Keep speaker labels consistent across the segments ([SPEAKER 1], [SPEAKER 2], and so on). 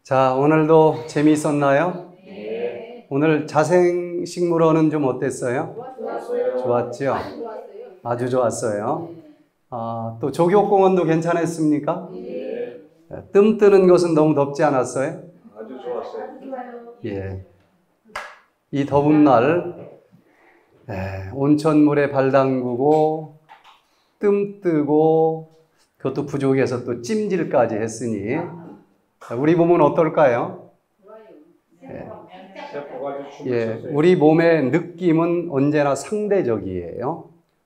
[SPEAKER 1] 자, 오늘도 재미있었나요?
[SPEAKER 2] 네.
[SPEAKER 1] 오늘 자생식물원은 좀 어땠어요?
[SPEAKER 2] 좋았어요.
[SPEAKER 1] 좋았죠?
[SPEAKER 2] 좋았어요.
[SPEAKER 1] 아주 좋았어요. 또 조교공원도 괜찮았습니까?
[SPEAKER 2] 네.
[SPEAKER 1] 뜸 뜨는 것은 너무 덥지 않았어요?
[SPEAKER 2] 아주 좋았어요.
[SPEAKER 1] 예. 이 더운 날, 온천물에 발 담그고, 뜸 뜨고, 그것도 부족해서 또 찜질까지 했으니, 우리 몸은 어떨까요?
[SPEAKER 2] 세포가 아주
[SPEAKER 1] 예,
[SPEAKER 2] 춤을
[SPEAKER 1] 우리 몸의 느낌은 언제나 상대적이에요.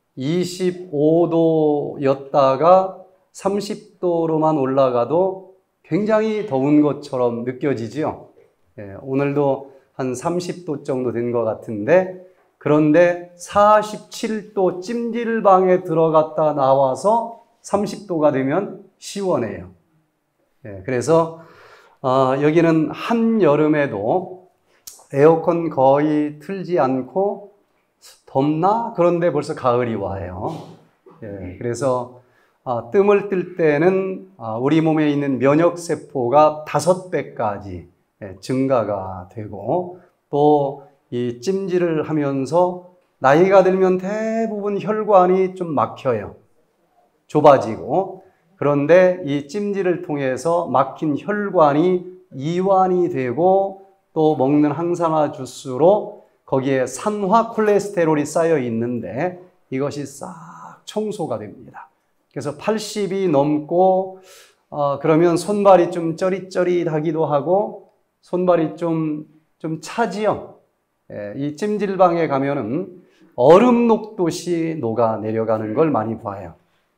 [SPEAKER 1] 25도였다가 30도로만 올라가도 굉장히 더운 것처럼 느껴지죠. 예, 오늘도 한 30도 정도 된 것 같은데, 그런데 47도 찜질방에 들어갔다 나와서 30도가 되면 시원해요. 예, 그래서 여기는 한여름에도 에어컨 거의 틀지 않고 덥나? 그런데 벌써 가을이 와요. 예, 그래서 뜸을 뜰 때는 우리 몸에 있는 면역세포가 5배까지 증가가 되고, 또 이 찜질을 하면서 나이가 들면 대부분 혈관이 좀 막혀요. 좁아지고, 그런데 이 찜질을 통해서 막힌 혈관이 이완이 되고, 또 먹는 항산화 주스로 거기에 산화 콜레스테롤이 쌓여 있는데 이것이 싹 청소가 됩니다. 그래서 80이 넘고 그러면 손발이 좀 쩌릿쩌릿하기도 하고 손발이 좀 차지요. 이 찜질방에 가면은 얼음 녹듯이 녹아 내려가는 걸 많이 봐요.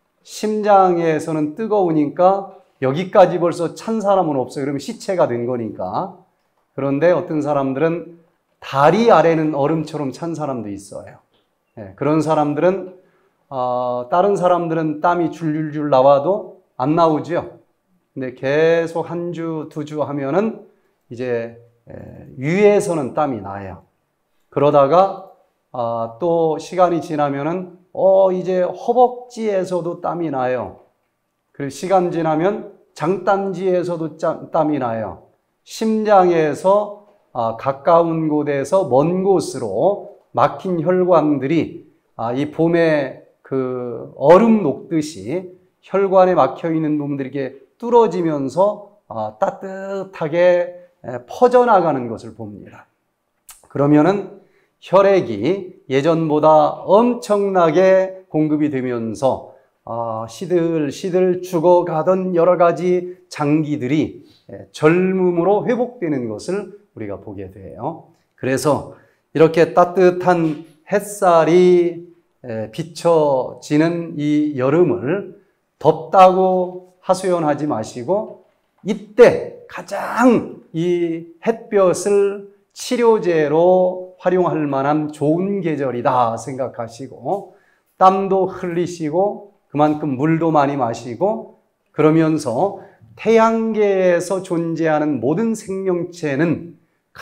[SPEAKER 1] 심장에서는 뜨거우니까 여기까지 벌써 찬 사람은 없어요. 그러면 시체가 된 거니까. 그런데 어떤 사람들은 다리 아래는 얼음처럼 찬 사람도 있어요. 그런 사람들은 다른 사람들은 땀이 줄줄줄 나와도 안 나오죠. 근데 계속 한 주, 2주 하면은 이제 위에서는 땀이 나요. 그러다가 또 시간이 지나면은 이제 허벅지에서도 땀이 나요. 그리고 시간 지나면 장딴지에서도 땀이 나요. 심장에서 가까운 곳에서 먼 곳으로 막힌 혈관들이 이 봄에 그 얼음 녹듯이 혈관에 막혀 있는 부분들이 이렇게 뚫어지면서 따뜻하게 퍼져나가는 것을 봅니다. 그러면은 혈액이 예전보다 엄청나게 공급이 되면서 시들시들 죽어가던 여러 가지 장기들이 젊음으로 회복되는 것을 우리가 보게 돼요. 그래서 이렇게 따뜻한 햇살이 비춰지는 이 여름을 덥다고 하소연하지 마시고, 이때 가장 이 햇볕을 치료제로 활용할 만한 좋은 계절이다 생각하시고, 땀도 흘리시고 그만큼 물도 많이 마시고, 그러면서 태양계에서 존재하는 모든 생명체는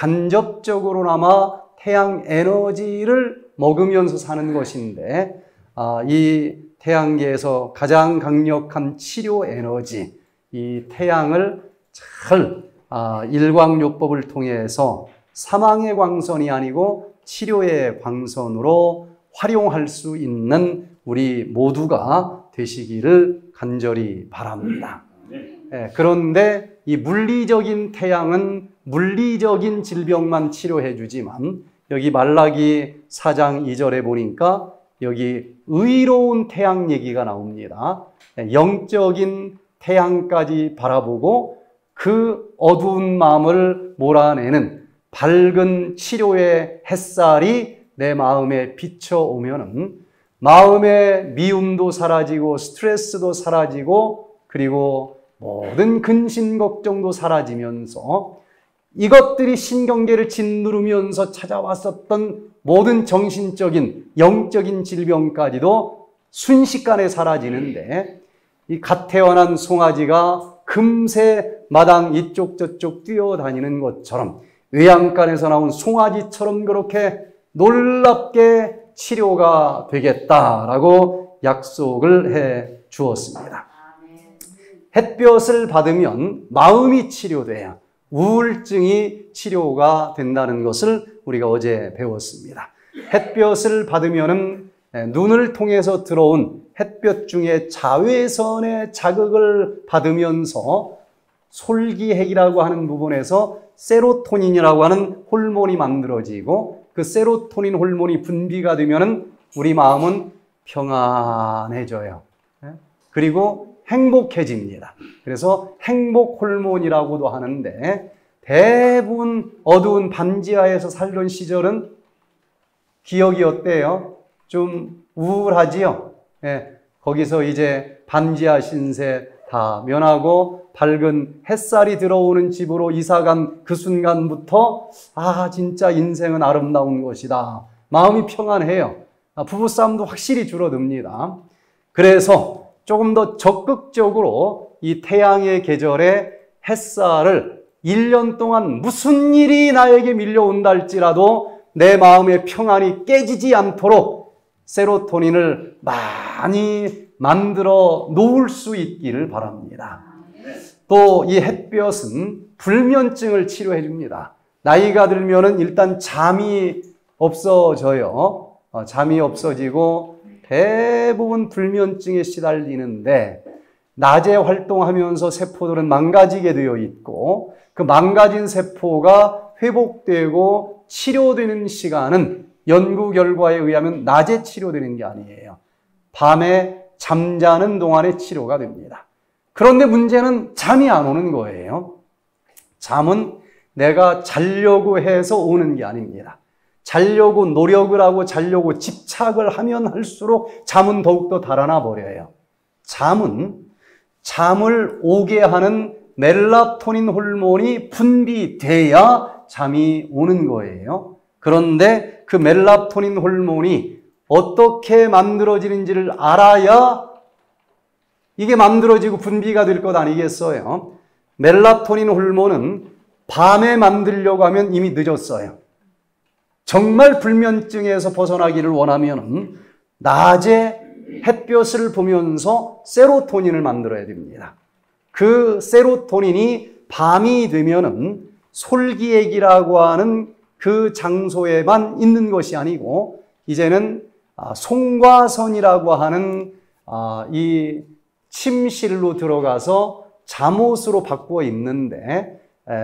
[SPEAKER 1] 간접적으로나마 태양 에너지를 먹으면서 사는 것인데, 이 태양계에서 가장 강력한 치료 에너지, 이 태양을 잘 일광요법을 통해서 사망의 광선이 아니고 치료의 광선으로 활용할 수 있는 우리 모두가 되시기를 간절히 바랍니다. 그런데 이 물리적인 태양은 물리적인 질병만 치료해 주지만, 여기 말라기 4장 2절에 보니까 여기 의로운 태양 얘기가 나옵니다. 영적인 태양까지 바라보고 그 어두운 마음을 몰아내는 밝은 치료의 햇살이 내 마음에 비춰오면은 마음의 미움도 사라지고 스트레스도 사라지고, 그리고 모든 근심 걱정도 사라지면서 이것들이 신경계를 짓누르면서 찾아왔었던 모든 정신적인 영적인 질병까지도 순식간에 사라지는데, 이 갓 태어난 송아지가 금세 마당 이쪽 저쪽 뛰어다니는 것처럼 외양간에서 나온 송아지처럼 그렇게 놀랍게 치료가 되겠다라고 약속을 해 주었습니다. 햇볕을 받으면 마음이 치료돼요. 우울증이 치료가 된다는 것을 우리가 어제 배웠습니다. 햇볕을 받으면은 눈을 통해서 들어온 햇볕 중에 자외선의 자극을 받으면서 솔기핵이라고 하는 부분에서 세로토닌이라고 하는 호르몬이 만들어지고 그 세로토닌 호르몬이 분비가 되면은 우리 마음은 평안해져요. 그리고 행복해집니다. 그래서 행복 호르몬이라고도 하는데 대부분 어두운 반지하에서 살던 시절은 기억이 어때요? 좀 우울하지요? 거기서 이제 반지하 신세 다 면하고 밝은 햇살이 들어오는 집으로 이사간 그 순간부터 진짜 인생은 아름다운 것이다. 마음이 평안해요. 부부싸움도 확실히 줄어듭니다. 그래서 조금 더 적극적으로 이 태양의 계절에 햇살을 1년 동안 무슨 일이 나에게 밀려온다 할지라도 내 마음의 평안이 깨지지 않도록 세로토닌을 많이 만들어 놓을 수 있기를 바랍니다. 또 이 햇볕은 불면증을 치료해 줍니다. 나이가 들면은 일단 잠이 없어져요. 잠이 없어지고 대부분 불면증에 시달리는데 낮에 활동하면서 세포들은 망가지게 되어 있고 그 망가진 세포가 회복되고 치료되는 시간은 연구 결과에 의하면 낮에 치료되는 게 아니에요. 밤에 잠자는 동안에 치료가 됩니다. 그런데 문제는 잠이 안 오는 거예요. 잠은 내가 자려고 해서 오는 게 아닙니다. 자려고 노력을 하고 자려고 집착을 하면 할수록 잠은 더욱더 달아나 버려요. 잠을 오게 하는 멜라토닌 호르몬이 분비돼야 잠이 오는 거예요. 그런데 그 멜라토닌 호르몬이 어떻게 만들어지는지를 알아야 이게 만들어지고 분비가 될 것 아니겠어요? 멜라토닌 호르몬은 밤에 만들려고 하면 이미 늦었어요. 정말 불면증에서 벗어나기를 원하면 낮에 햇볕을 보면서 세로토닌을 만들어야 됩니다. 그 세로토닌이 밤이 되면은 솔기액이라고 하는 그 장소에만 있는 것이 아니고 이제는 송과선이라고 하는 이 침실로 들어가서 잠옷으로 바꾸어 입는데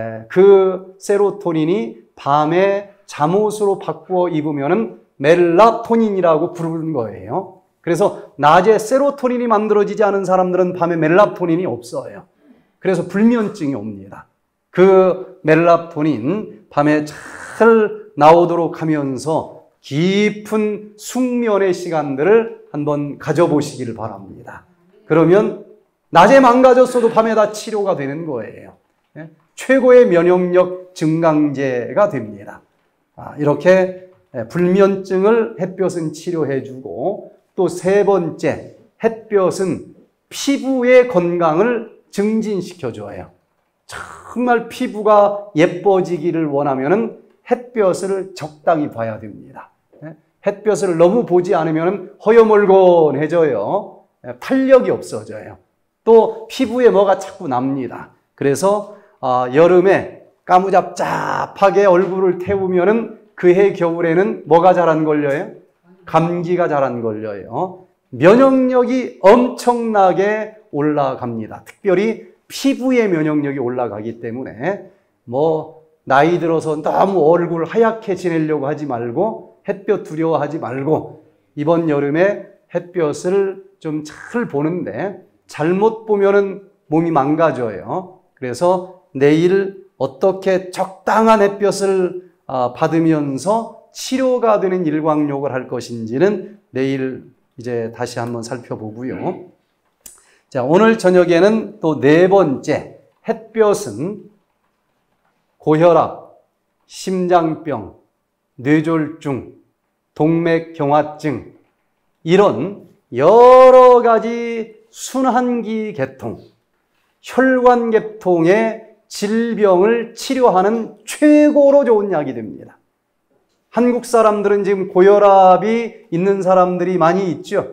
[SPEAKER 1] 그 세로토닌이 밤에 잠옷으로 바꾸어 입으면은 멜라토닌이라고 부르는 거예요. 그래서 낮에 세로토닌이 만들어지지 않은 사람들은 밤에 멜라토닌이 없어요. 그래서 불면증이 옵니다. 그 멜라토닌 밤에 잘 나오도록 하면서 깊은 숙면의 시간들을 한번 가져보시기를 바랍니다. 그러면 낮에 망가졌어도 밤에 다 치료가 되는 거예요. 최고의 면역력 증강제가 됩니다. 이렇게 불면증을 햇볕은 치료해주고 또 세 번째, 햇볕은 피부의 건강을 증진시켜줘요. 정말 피부가 예뻐지기를 원하면 햇볕을 적당히 봐야 됩니다. 햇볕을 너무 보지 않으면 허여멀건해져요. 탄력이 없어져요. 또 피부에 뭐가 자꾸 납니다. 그래서 여름에 까무잡잡하게 얼굴을 태우면은 그해 겨울에는 뭐가 잘 안 걸려요? 감기가 잘 안 걸려요. 면역력이 엄청나게 올라갑니다. 특별히 피부의 면역력이 올라가기 때문에 나이 들어서 너무 얼굴 하얗게 지내려고 하지 말고 햇볕 두려워하지 말고 이번 여름에 햇볕을 좀 잘 보는데 잘못 보면은 몸이 망가져요. 그래서 내일 어떻게 적당한 햇볕을 받으면서 치료가 되는 일광욕을 할 것인지는 내일 이제 다시 한번 살펴보고요. 자, 오늘 저녁에는 또 네 번째, 햇볕은 고혈압, 심장병, 뇌졸중, 동맥경화증 이런 여러 가지 순환기 계통, 혈관 계통의 질병을 치료하는 최고로 좋은 약이 됩니다. 한국 사람들은 지금 고혈압이 있는 사람들이 많이 있죠.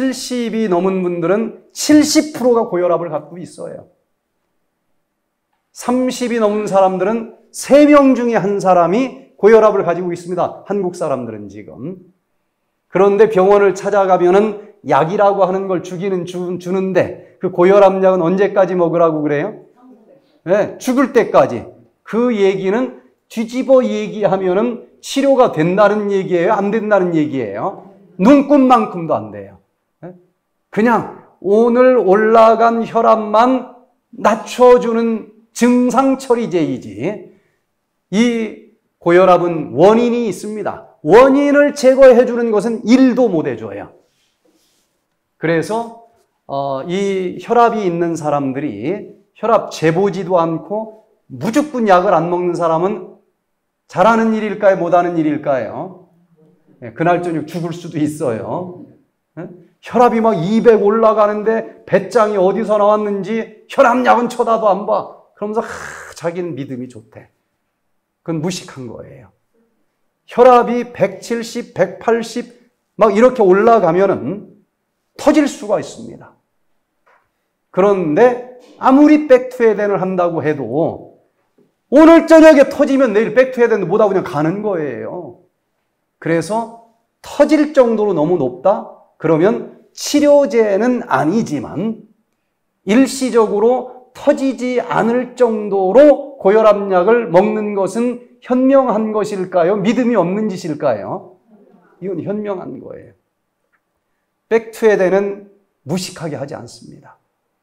[SPEAKER 1] 70이 넘은 분들은 70%가 고혈압을 갖고 있어요. 30이 넘은 사람들은 3명 중에 한 사람이 고혈압을 가지고 있습니다. 한국 사람들은 지금. 그런데 병원을 찾아가면은 약이라고 하는 걸 주는데 그 고혈압 약은 언제까지 먹으라고 그래요? 네, 죽을 때까지. 그 얘기는 뒤집어 얘기하면은 치료가 된다는 얘기예요? 안 된다는 얘기예요? 눈꽃만큼도 안 돼요. 그냥 오늘 올라간 혈압만 낮춰주는 증상 처리제이지. 이 고혈압은 원인이 있습니다. 원인을 제거해 주는 것은 일도 못 해줘요. 그래서 이 혈압이 있는 사람들이 혈압 재보지도 않고 무조건 약을 안 먹는 사람은 잘하는 일일까요? 못하는 일일까요? 그날 저녁 죽을 수도 있어요. 혈압이 막 200 올라가는데 배짱이 어디서 나왔는지 혈압약은 쳐다도 안 봐. 그러면서 자기는 믿음이 좋대. 그건 무식한 거예요. 혈압이 170, 180 막 이렇게 올라가면은 터질 수가 있습니다. 그런데 아무리 백투에덴을 한다고 해도 오늘 저녁에 터지면 내일 백투에덴도 못하고 그냥 가는 거예요. 그래서 터질 정도로 너무 높다? 그러면 치료제는 아니지만 일시적으로 터지지 않을 정도로 고혈압약을 먹는 것은 현명한 것일까요? 믿음이 없는 짓일까요? 이건 현명한 거예요. 백투에덴은 무식하게 하지 않습니다.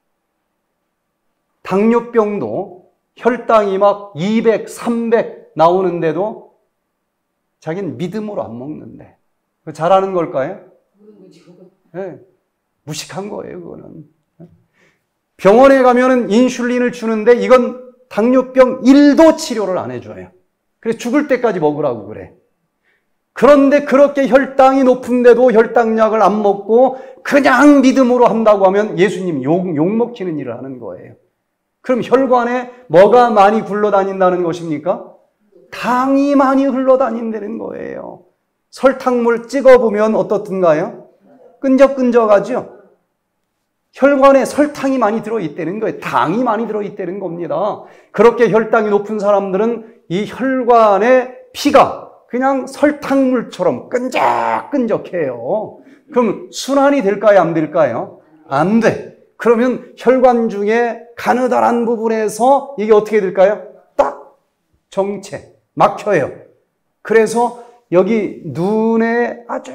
[SPEAKER 1] 당뇨병도 혈당이 막 200, 300 나오는데도 자기는 믿음으로 안 먹는데 잘하는 걸까요? 네, 무식한 거예요, 그거는. 병원에 가면은 인슐린을 주는데 이건 당뇨병 1도 치료를 안 해줘요. 그래서 죽을 때까지 먹으라고 그래. 그런데 그렇게 혈당이 높은데도 혈당약을 안 먹고 그냥 믿음으로 한다고 하면 예수님 욕먹히는 일을 하는 거예요. 그럼 혈관에 뭐가 많이 굴러다닌다는 것입니까? 당이 많이 흘러다닌다는 거예요. 설탕물 찍어보면 어떻든가요? 끈적끈적하죠? 혈관에 설탕이 많이 들어있다는 거예요. 당이 많이 들어있다는 겁니다. 그렇게 혈당이 높은 사람들은 이 혈관에 피가 그냥 설탕물처럼 끈적끈적해요. 그럼 순환이 될까요? 안 될까요? 안 돼. 그러면 혈관 중에 가느다란 부분에서 이게 어떻게 될까요? 딱 정체, 막혀요. 그래서 여기 눈에 아주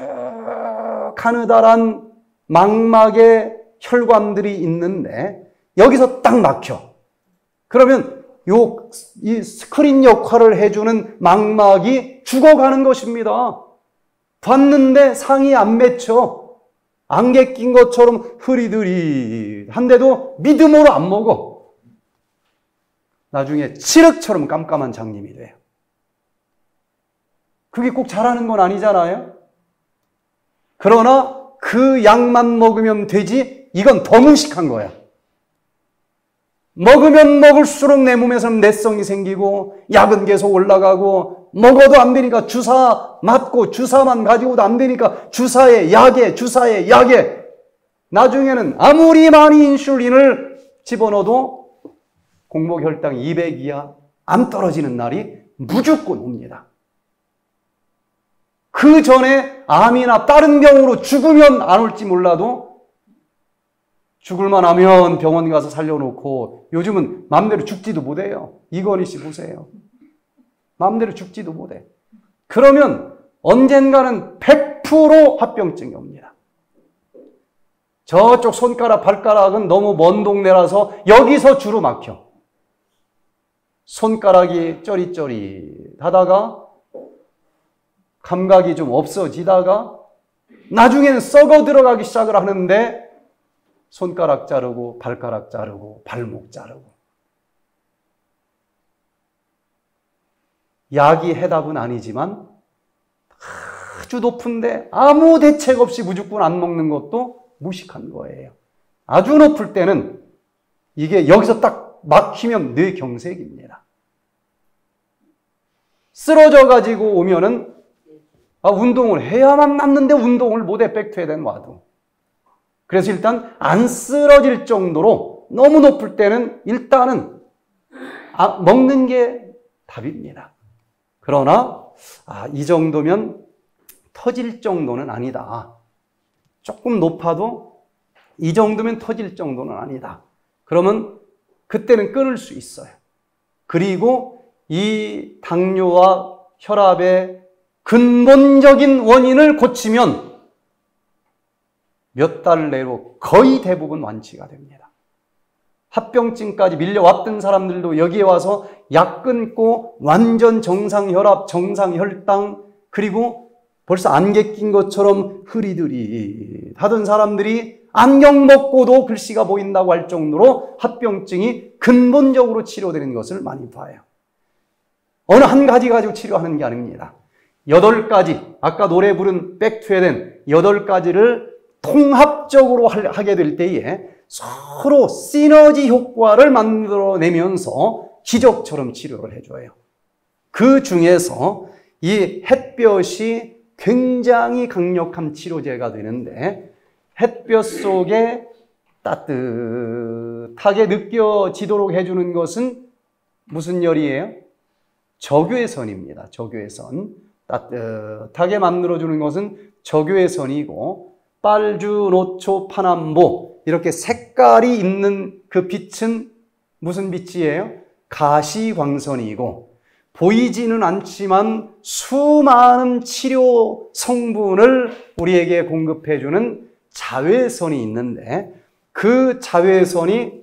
[SPEAKER 1] 가느다란 망막의 혈관들이 있는데 여기서 딱 막혀. 그러면 이 스크린 역할을 해주는 망막이 죽어가는 것입니다. 봤는데 상이 안 맺혀. 안개 낀 것처럼 흐리드리한데도 믿음으로 안 먹어. 나중에 칠흑처럼 깜깜한 장님이 돼요. 그게 꼭 잘하는 건 아니잖아요. 그러나 그 약만 먹으면 되지 이건 더 무식한 거야. 먹으면 먹을수록 내 몸에서는 내성이 생기고 약은 계속 올라가고 먹어도 안 되니까 주사 맞고 주사만 가지고도 안 되니까 주사에 약에 나중에는 아무리 많이 인슐린을 집어넣어도 공복 혈당 200 이하 안 떨어지는 날이 무조건 옵니다. 그 전에 암이나 다른 병으로 죽으면 안 올지 몰라도 죽을만 하면 병원 가서 살려놓고 요즘은 마음대로 죽지도 못해요. 이건희 씨 보세요. 마음대로 죽지도 못해. 그러면 언젠가는 100% 합병증이 옵니다. 저쪽 손가락, 발가락은 너무 먼 동네라서 여기서 주로 막혀. 손가락이 쩌릿쩌릿하다가 감각이 좀 없어지다가 나중에는 썩어 들어가기 시작을 하는데 손가락 자르고 발가락 자르고 발목 자르고 약이 해답은 아니지만 아주 높은데 아무 대책 없이 무조건 안 먹는 것도 무식한 거예요. 아주 높을 때는 이게 여기서 딱 막히면 뇌경색입니다. 쓰러져 가지고 오면은 운동을 해야만 낫는데 운동을 못해 백투에덴 와도. 그래서 일단 안 쓰러질 정도로 너무 높을 때는 일단은 먹는 게 답입니다. 그러나 이 정도면 터질 정도는 아니다. 조금 높아도 이 정도면 터질 정도는 아니다. 그러면 그때는 끊을 수 있어요. 그리고 이 당뇨와 혈압의 근본적인 원인을 고치면 몇 달 내로 거의 대부분 완치가 됩니다. 합병증까지 밀려왔던 사람들도 여기에 와서 약 끊고 완전 정상 혈압, 정상 혈당, 그리고 벌써 안개 낀 것처럼 흐리들이 하던 사람들이 안경 먹고도 글씨가 보인다고 할 정도로 합병증이 근본적으로 치료되는 것을 많이 봐요. 어느 한 가지 가지고 치료하는 게 아닙니다. 8가지, 아까 노래 부른 백투에덴 8가지를 통합적으로 하게 될 때에 서로 시너지 효과를 만들어내면서 기적처럼 치료를 해줘요. 그 중에서 이 햇볕이 굉장히 강력한 치료제가 되는데, 햇볕 속에 따뜻하게 느껴지도록 해주는 것은 무슨 열이에요? 적외선입니다. 적외선. 따뜻하게 만들어주는 것은 적외선이고, 빨주, 노초, 파남보 이렇게 색깔이 있는 그 빛은 무슨 빛이에요? 가시광선이고, 보이지는 않지만 수많은 치료 성분을 우리에게 공급해주는 자외선이 있는데, 그 자외선이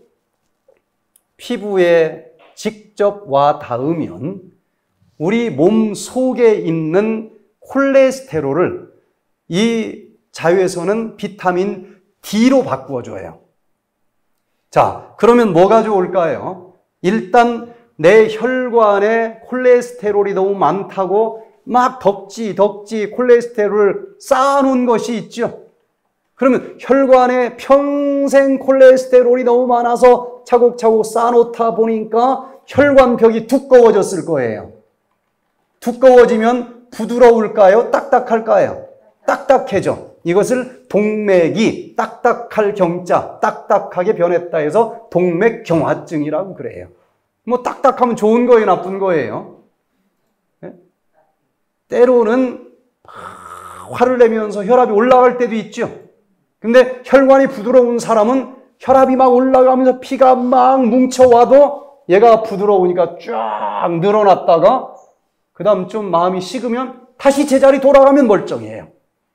[SPEAKER 1] 피부에 직접 와 닿으면 우리 몸 속에 있는 콜레스테롤을 이 자외선은 비타민 D로 바꾸어줘요. 자, 그러면 뭐가 좋을까요? 일단 내 혈관에 콜레스테롤이 너무 많다고 막 덕지 콜레스테롤을 쌓아놓은 것이 있죠. 그러면 혈관에 평생 콜레스테롤이 너무 많아서 차곡차곡 쌓아놓다 보니까 혈관벽이 두꺼워졌을 거예요. 두꺼워지면 부드러울까요? 딱딱할까요? 딱딱해져. 이것을 동맥이 딱딱할 경자, 딱딱하게 변했다 해서 동맥경화증이라고 그래요. 뭐 딱딱하면 좋은 거예요, 나쁜 거예요? 네? 때로는 화를 내면서 혈압이 올라갈 때도 있죠. 근데 혈관이 부드러운 사람은 혈압이 막 올라가면서 피가 막 뭉쳐와도 얘가 부드러우니까 쫙 늘어났다가 그 다음 좀 마음이 식으면 다시 제자리 돌아가면 멀쩡해요.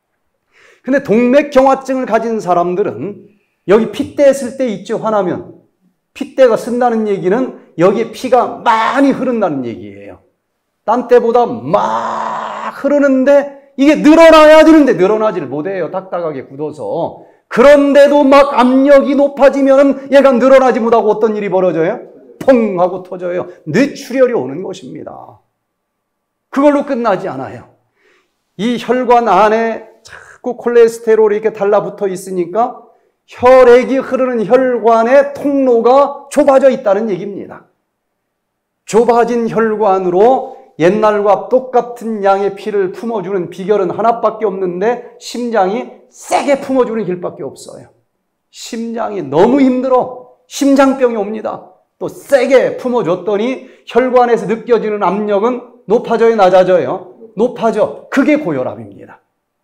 [SPEAKER 1] 근데 동맥경화증을 가진 사람들은 여기 핏대 쓸 때 있죠, 화나면. 핏대가 쓴다는 얘기는 여기에 피가 많이 흐른다는 얘기예요. 딴 때보다 막 흐르는데 이게 늘어나야 되는데 늘어나지를 못해요. 딱딱하게 굳어서. 그런데도 막 압력이 높아지면 얘가 늘어나지 못하고 어떤 일이 벌어져요? 펑 하고 터져요. 뇌출혈이 오는 것입니다. 그걸로 끝나지 않아요. 이 혈관 안에 자꾸 콜레스테롤이 이렇게 달라붙어 있으니까 혈액이 흐르는 혈관의 통로가 좁아져 있다는 얘기입니다. 좁아진 혈관으로 옛날과 똑같은 양의 피를 품어주는 비결은 하나밖에 없는데, 심장이 세게 품어주는 길밖에 없어요. 심장이 너무 힘들어 심장병이 옵니다. 또 세게 품어줬더니 혈관에서 느껴지는 압력은 높아져요, 낮아져요? 높아져. 그게 고혈압입니다.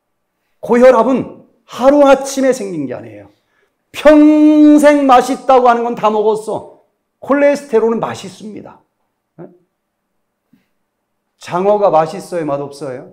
[SPEAKER 1] 고혈압은 하루아침에 생긴 게 아니에요. 평생 맛있다고 하는 건 다 먹었어. 콜레스테롤은 맛있습니다. 장어가 맛있어요, 맛없어요?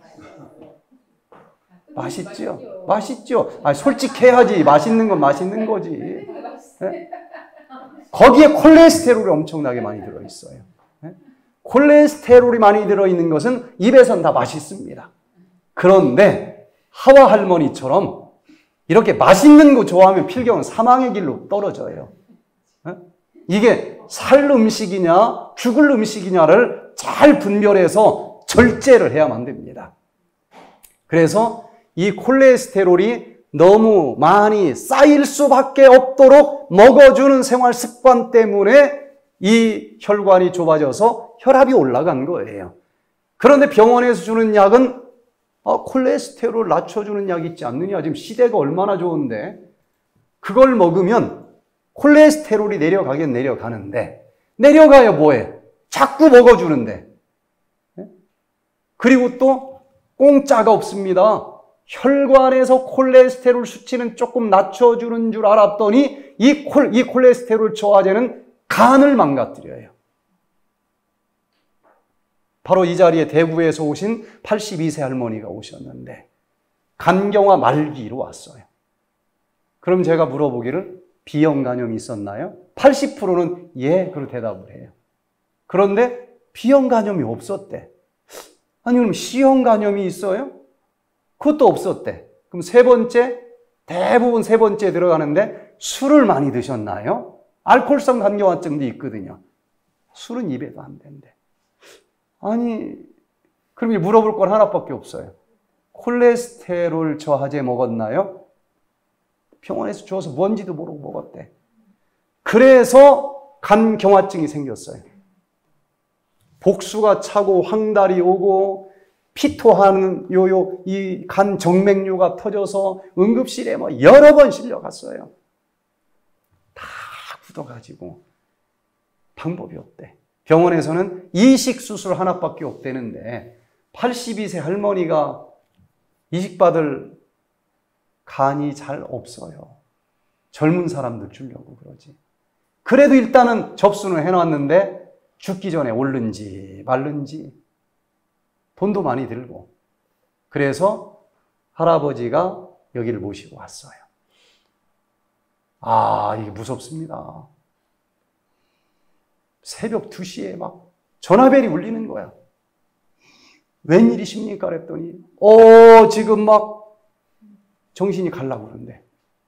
[SPEAKER 1] 맛있죠? 맛있죠? 아니, 솔직해야지. 맛있는 건 맛있는 거지. 네? 거기에 콜레스테롤이 엄청나게 많이 들어있어요. 네? 콜레스테롤이 많이 들어있는 것은 입에선 다 맛있습니다. 그런데 하와 할머니처럼 이렇게 맛있는 거 좋아하면 필경은 사망의 길로 떨어져요. 네? 이게 살 음식이냐 죽을 음식이냐를 잘 분별해서 절제를 해야만 됩니다. 그래서 이 콜레스테롤이 너무 많이 쌓일 수밖에 없도록 먹어주는 생활 습관 때문에 이 혈관이 좁아져서 혈압이 올라간 거예요. 그런데 병원에서 주는 약은 콜레스테롤 낮춰주는 약 있지 않느냐. 지금 시대가 얼마나 좋은데 그걸 먹으면 콜레스테롤이 내려가긴 내려가는데, 내려가요, 뭐해? 자꾸 먹어주는데. 그리고 또 공짜가 없습니다. 혈관에서 콜레스테롤 수치는 조금 낮춰주는 줄 알았더니 이 콜레스테롤 저하제는 간을 망가뜨려요. 바로 이 자리에 대구에서 오신 82세 할머니가 오셨는데 간경화 말기로 왔어요. 그럼 제가 물어보기를 B형 간염이 있었나요? 80%는 예, 그렇게 대답을 해요. 그런데 B형 간염이 없었대. 아니 그럼 C형 간염이 있어요? 그것도 없었대. 그럼 세 번째, 대부분 세 번째 들어가는데 술을 많이 드셨나요? 알코올성 간경화증도 있거든요. 술은 입에도 안 된대. 아니 그럼 물어볼 건 하나밖에 없어요. 콜레스테롤 저하제 먹었나요? 병원에서 줘서 뭔지도 모르고 먹었대. 그래서 간경화증이 생겼어요. 복수가 차고 황달이 오고 피토하는 이 간 정맥류가 터져서 응급실에 뭐 여러 번 실려갔어요. 다 굳어가지고 방법이 없대. 병원에서는 이식 수술 하나밖에 없대는데 82세 할머니가 이식받을 간이 잘 없어요. 젊은 사람들 주려고 그러지. 그래도 일단은 접수는 해놨는데 죽기 전에 옳는지 말른지 돈도 많이 들고 그래서 할아버지가 여기를 모시고 왔어요. 아, 이게 무섭습니다. 새벽 2시에 막 전화벨이 울리는 거야. 웬일이십니까? 그랬더니 지금 막 정신이 갈라고 그러는데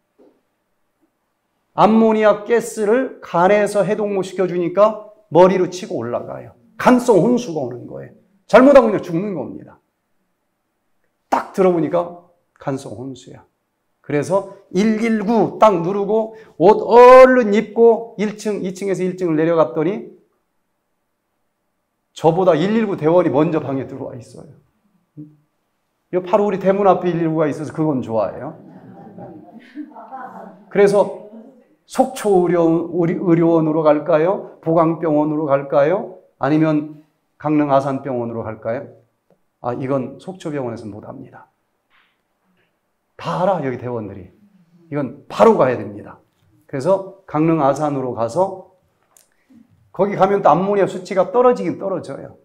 [SPEAKER 1] 암모니아 가스를 간에서 해독 못 시켜주니까 머리로 치고 올라가요. 간성 혼수가 오는 거예요. 잘못하면 그냥 죽는 겁니다. 딱 들어보니까 간성 혼수야. 그래서 119 딱 누르고 옷 얼른 입고 1층, 2층에서 1층을 내려갔더니 저보다 119 대원이 먼저 방에 들어와 있어요. 바로 우리 대문 앞에 119가 있어서 그건 좋아해요. 그래서 속초 의료원으로 갈까요? 보강병원으로 갈까요? 아니면 강릉 아산병원으로 갈까요? 아, 이건 속초병원에서는 못합니다. 다 알아, 여기 대원들이. 이건 바로 가야 됩니다. 그래서 강릉 아산으로 가서 거기 가면 또 암모니아 수치가 떨어지긴 떨어져요.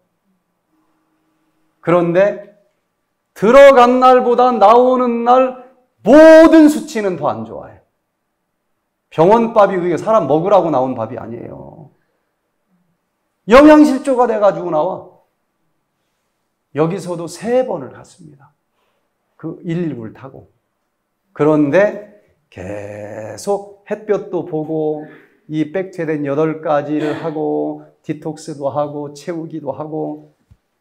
[SPEAKER 1] 그런데 들어간 날보다 나오는 날 모든 수치는 더 안 좋아요. 병원밥이 그게 사람 먹으라고 나온 밥이 아니에요. 영양실조가 돼가지고 나와. 여기서도 3번을 갔습니다. 그 119를 타고. 그런데 계속 햇볕도 보고 이 백퇴된 8가지를 하고 디톡스도 하고 채우기도 하고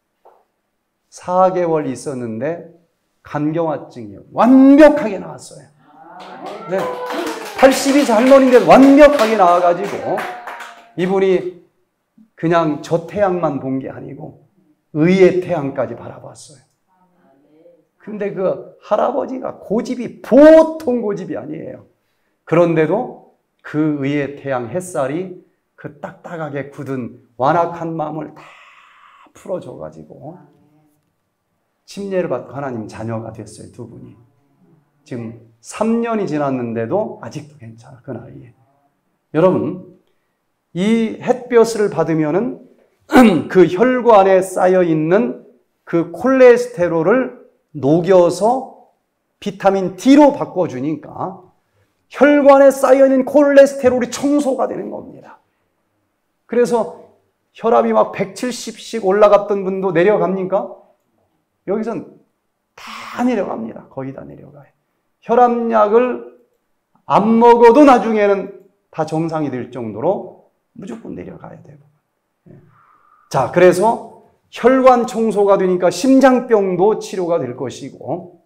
[SPEAKER 1] 4개월 있었는데 간경화증이 완벽하게 나왔어요. 네. 82세 할머니인데 완벽하게 나와가지고 이분이 그냥 저 태양만 본 게 아니고 의의 태양까지 바라봤어요. 근데 그 할아버지가 고집이 보통 고집이 아니에요. 그런데도 그 의의 태양 햇살이 그 딱딱하게 굳은 완악한 마음을 다 풀어줘가지고 침례를 받고 하나님 자녀가 됐어요. 두 분이. 지금 3년이 지났는데도 아직도 괜찮아. 그 나이에. 여러분, 이 햇볕을 받으면은 그 혈관에 쌓여있는 그 콜레스테롤을 녹여서 비타민 D로 바꿔주니까 혈관에 쌓여있는 콜레스테롤이 청소가 되는 겁니다. 그래서 혈압이 막 170씩 올라갔던 분도 내려갑니까? 여기선 다 내려갑니다. 거의 다 내려가요. 혈압약을 안 먹어도 나중에는 다 정상이 될 정도로 무조건 내려가야 되고. 자, 그래서 혈관 청소가 되니까 심장병도 치료가 될 것이고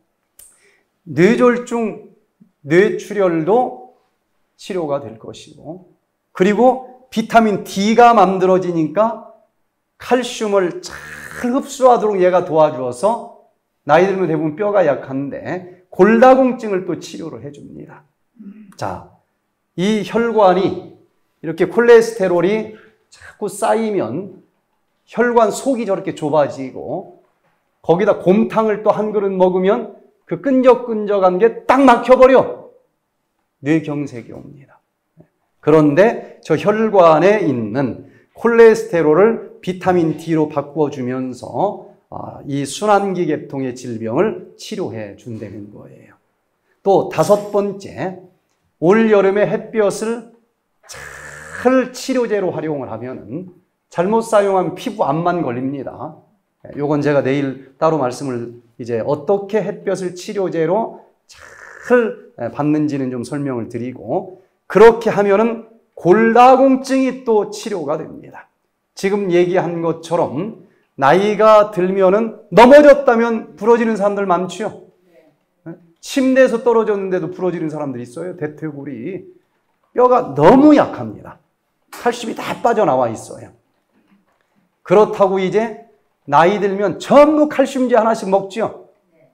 [SPEAKER 1] 뇌졸중, 뇌출혈도 치료가 될 것이고 그리고 비타민 D가 만들어지니까 칼슘을 잘 흡수하도록 얘가 도와주어서 나이 들면 대부분 뼈가 약한데 골다공증을 또 치료를 해줍니다. 자, 이 혈관이 이렇게 콜레스테롤이 자꾸 쌓이면 혈관 속이 저렇게 좁아지고 거기다 곰탕을 또 한 그릇 먹으면 그 끈적끈적한 게 딱 막혀버려. 뇌경색이 옵니다. 그런데 저 혈관에 있는 콜레스테롤을 비타민 D로 바꿔주면서 이 순환기 계통의 질병을 치료해 준다는 거예요. 또 5번째, 올여름에 햇볕을 잘 치료제로 활용을 하면은 잘못 사용하면 피부암만 걸립니다. 요건 제가 내일 따로 말씀을 이제 어떻게 햇볕을 치료제로 잘 받는지는 좀 설명을 드리고, 그렇게 하면은 골다공증이 또 치료가 됩니다. 지금 얘기한 것처럼 나이가 들면은 넘어졌다면 부러지는 사람들 많죠. 침대에서 떨어졌는데도 부러지는 사람들이 있어요. 대퇴골이. 뼈가 너무 약합니다. 칼슘이 다 빠져나와 있어요. 그렇다고 이제 나이 들면 전부 칼슘제 하나씩 먹죠.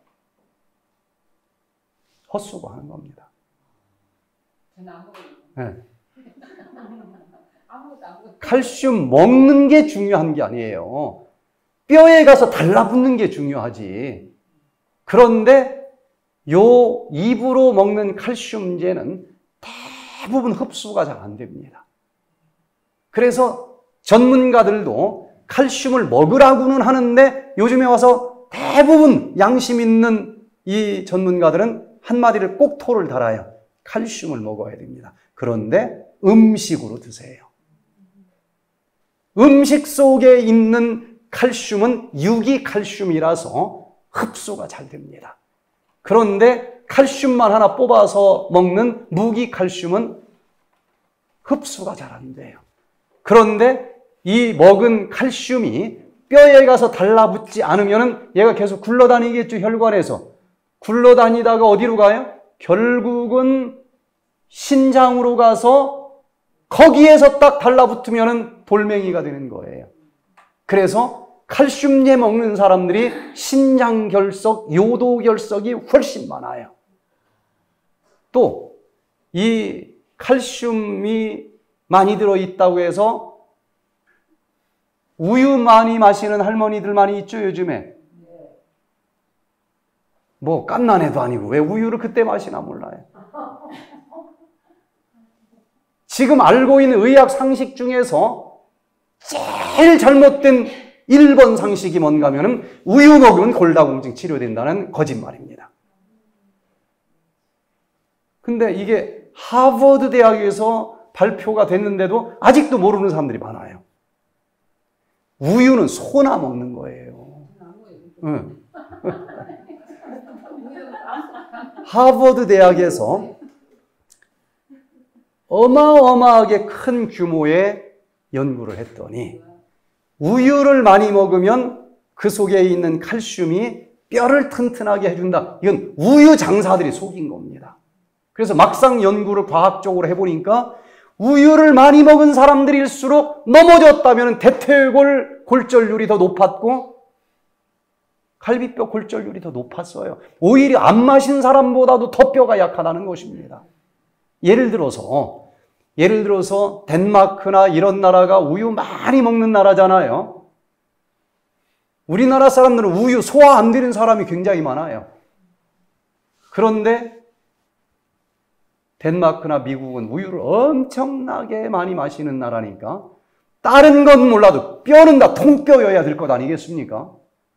[SPEAKER 1] 헛수고하는 겁니다. 네. 칼슘 먹는 게 중요한 게 아니에요. 뼈에 가서 달라붙는 게 중요하지. 그런데 요 입으로 먹는 칼슘제는 대부분 흡수가 잘 안 됩니다. 그래서 전문가들도 칼슘을 먹으라고는 하는데 요즘에 와서 대부분 양심 있는 이 전문가들은 한마디를 꼭 토를 달아요. 칼슘을 먹어야 됩니다. 그런데 음식으로 드세요. 음식 속에 있는 칼슘은 유기칼슘이라서 흡수가 잘 됩니다. 그런데 칼슘만 하나 뽑아서 먹는 무기칼슘은 흡수가 잘 안 돼요. 그런데 이 먹은 칼슘이 뼈에 가서 달라붙지 않으면 얘가 계속 굴러다니겠죠. 혈관에서. 굴러다니다가 어디로 가요? 결국은 신장으로 가서 거기에서 딱 달라붙으면 돌멩이가 되는 거예요. 그래서 칼슘제 먹는 사람들이 신장결석, 요도결석이 훨씬 많아요. 또 이 칼슘이 많이 들어있다고 해서 우유 많이 마시는 할머니들 많이 있죠, 요즘에. 뭐 갓난애도 아니고 왜 우유를 그때 마시나 몰라요. 지금 알고 있는 의학 상식 중에서 제일 잘못된 1번 상식이 뭔가 하면은 우유 먹으면 골다공증 치료된다는 거짓말입니다. 근데 이게 하버드 대학에서 발표가 됐는데도 아직도 모르는 사람들이 많아요. 우유는 소나 먹는 거예요. 응. 하버드 대학에서 어마어마하게 큰 규모의 연구를 했더니 우유를 많이 먹으면 그 속에 있는 칼슘이 뼈를 튼튼하게 해준다. 이건 우유 장사들이 속인 겁니다. 그래서 막상 연구를 과학적으로 해보니까 우유를 많이 먹은 사람들일수록 넘어졌다면 대퇴골 골절률이 더 높았고 갈비뼈 골절률이 더 높았어요. 오히려 안 마신 사람보다도 더 뼈가 약하다는 것입니다. 예를 들어서 덴마크나 이런 나라가 우유 많이 먹는 나라잖아요. 우리나라 사람들은 우유 소화 안 되는 사람이 굉장히 많아요. 그런데 덴마크나 미국은 우유를 엄청나게 많이 마시는 나라니까 다른 건 몰라도 뼈는 다 통뼈여야 될 것 아니겠습니까?